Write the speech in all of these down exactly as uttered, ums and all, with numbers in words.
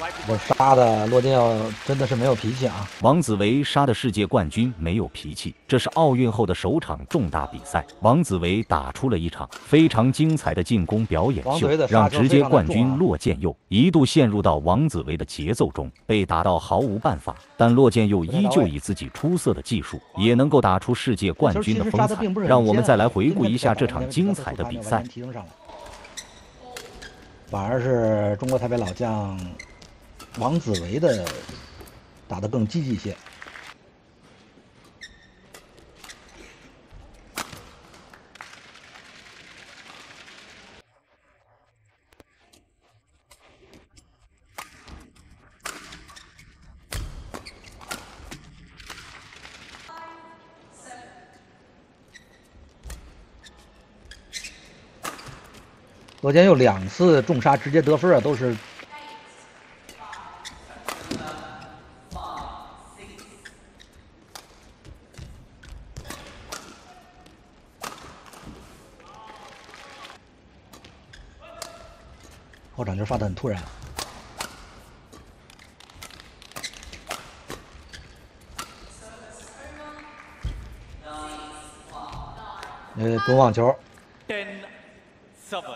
我杀的洛剑耀真的是没有脾气啊！ 王子维杀的世界冠军没有脾气，这是奥运后的首场重大比赛。王子维打出了一场非常精彩的进攻表演秀，让直接冠军洛剑佑一度陷入到王子维的节奏中，被打到毫无办法。但洛剑佑依旧以自己出色的技术，也能够打出世界冠军的风采。让我们再来回顾一下这场精彩的比赛。 反而是中国台北老将王子维的打得更积极些。罗剑佑两次重杀直接得分啊，都是后场球发的很突然。呃，滚网球。 ten seven。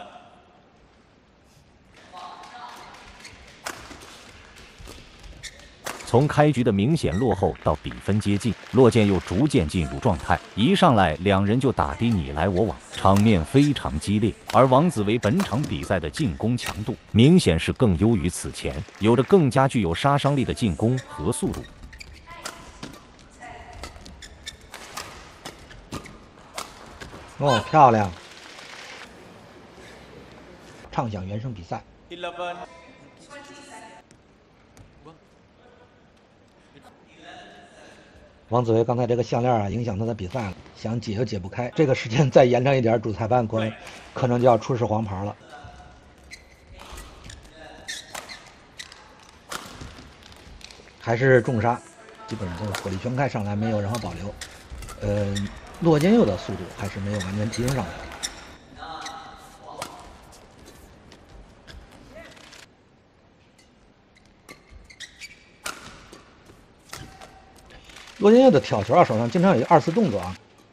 从开局的明显落后到比分接近，洛剑又逐渐进入状态，一上来两人就打的你来我往，场面非常激烈。而王子维本场比赛的进攻强度明显是更优于此前，有着更加具有杀伤力的进攻和速度。 哦，漂亮！畅享原声比赛。 eleven。 王子维刚才这个项链啊，影响他的比赛了，想解又解不开。这个时间再延长一点，主裁判可可能就要出示黄牌了。还是重杀，基本上都是火力全开上来，没有任何保留。呃，洛剑佑的速度还是没有完全提升上来。洛剑佑的挑球啊，手上经常有二次动作啊。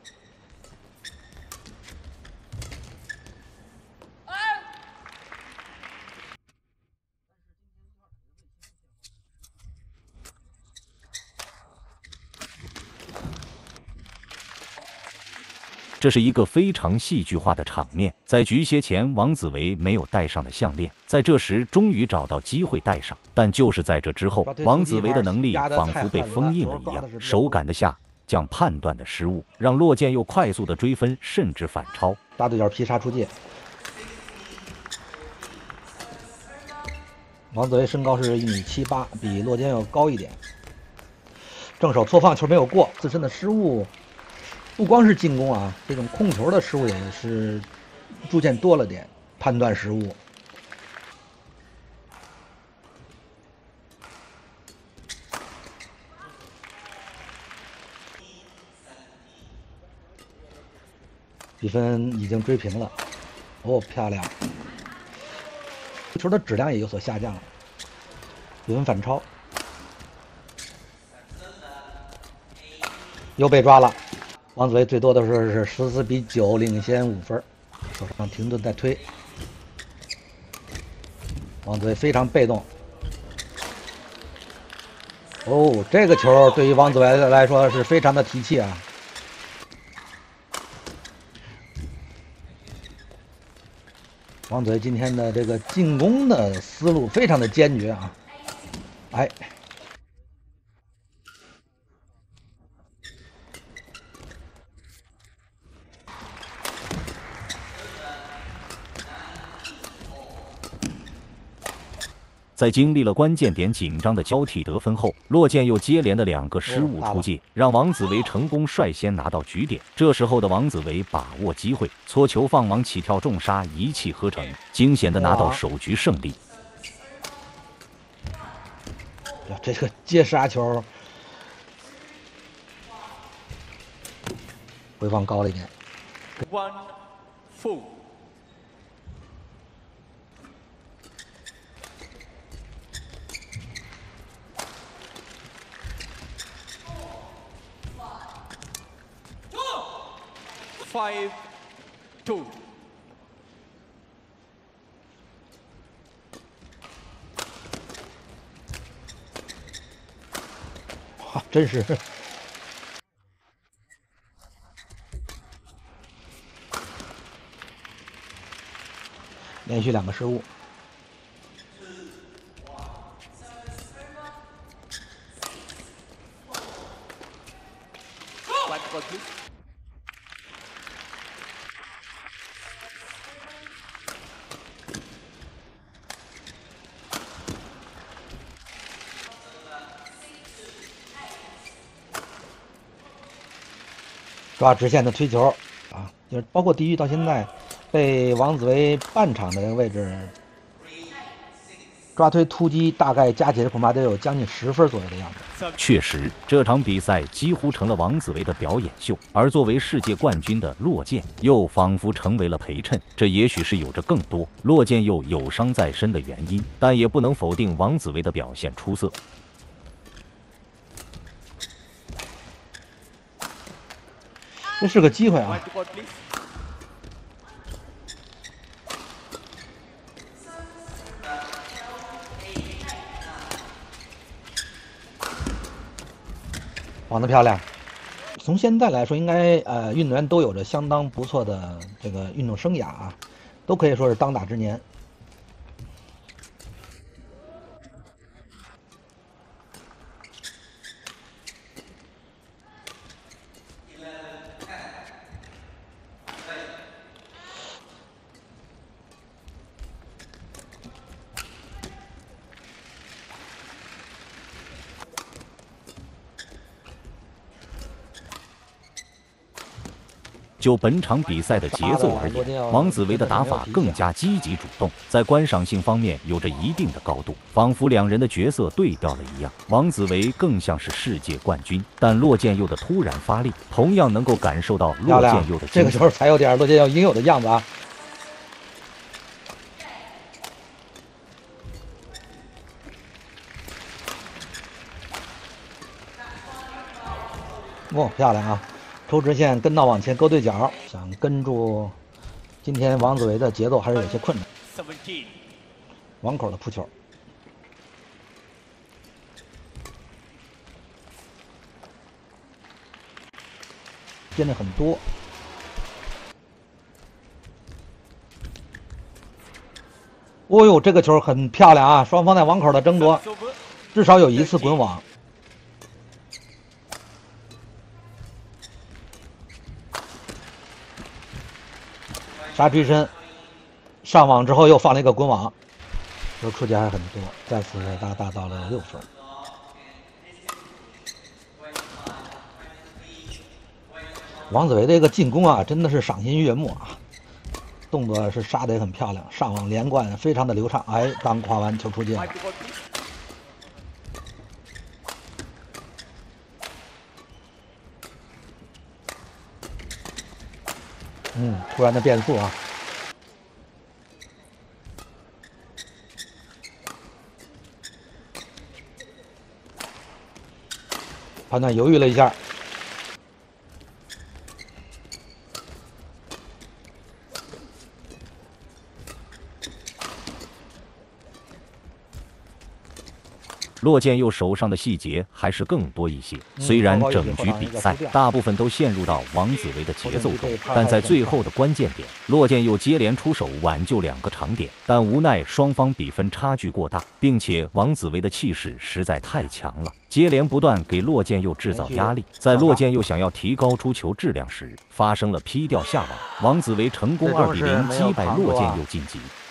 这是一个非常戏剧化的场面，在局歇前，王子维没有戴上的项链，在这时终于找到机会戴上，但就是在这之后，王子维的能力仿佛被封印了一样，手感的下降、判断的失误，让洛剑佑快速的追分，甚至反超。 大对角劈杀出界。王子维身高是一米七八，比洛剑佑高一点。正手错放球没有过，自身的失误。不光是进攻啊，这种控球的失误也是逐渐多了点，判断失误。比分已经追平了，哦，漂亮！球的质量也有所下降了，比分反超，又被抓了。王子维最多的时候是十四比九领先五分，手上停顿在推。王子维非常被动。哦，这个球对于王子维来说是非常的提气啊！王子维今天的这个进攻的思路非常的坚决啊！哎。 在经历了关键点紧张的交替得分后，洛剑佑接连的两个失误出界，让王子维成功率先拿到局点。这时候的王子维把握机会，搓球放网起跳重杀，一气呵成，惊险的拿到首局胜利。 这个接杀球回放高了一点。 One, four。 five two。 哇，真是！连续两个失误。 抓直线的推球啊，就是包括地狱到现在被王子维半场的这个位置抓推突击，大概加起来恐怕得有将近十分左右的样子。 确实，这场比赛几乎成了王子维的表演秀，而作为世界冠军的骆剑又仿佛成为了陪衬。这也许是有着更多骆剑又有伤在身的原因，但也不能否定王子维的表现出色。 这是个机会啊！晃得漂亮。从现在来说，应该呃运动员都有着相当不错的这个运动生涯啊，都可以说是当打之年。 就本场比赛的节奏而言，王子维的打法更加积极主动，在观赏性方面有着一定的高度，仿佛两人的角色对调了一样。王子维更像是世界冠军，但骆剑佑的突然发力，同样能够感受到骆剑佑的这个时候才有点骆剑佑应有的样子啊！哦，漂亮啊！ 抽直线跟到往前勾对角，想跟住今天王子维的节奏还是有些困难。网口的扑球，变得很多。哦呦，这个球很漂亮啊！双方在网口的争夺，至少有一次滚网。 杀追身，上网之后又放了一个滚网，球出界还很多，再次拉大到了六分。王子维这个进攻啊，真的是赏心悦目啊，动作是杀得也很漂亮，上网连贯非常的流畅。哎，刚跨完球出界了。嗯，突然的变速啊！判断犹豫了一下， 骆剑佑手上的细节还是更多一些。虽然整局比赛大部分都陷入到王子维的节奏中，但在最后的关键点，骆剑佑接连出手挽救两个长点，但无奈双方比分差距过大，并且王子维的气势实在太强了，接连不断给骆剑佑制造压力。在骆剑佑想要提高出球质量时，发生了劈吊下网，王子维成功二比零击败骆剑佑晋级。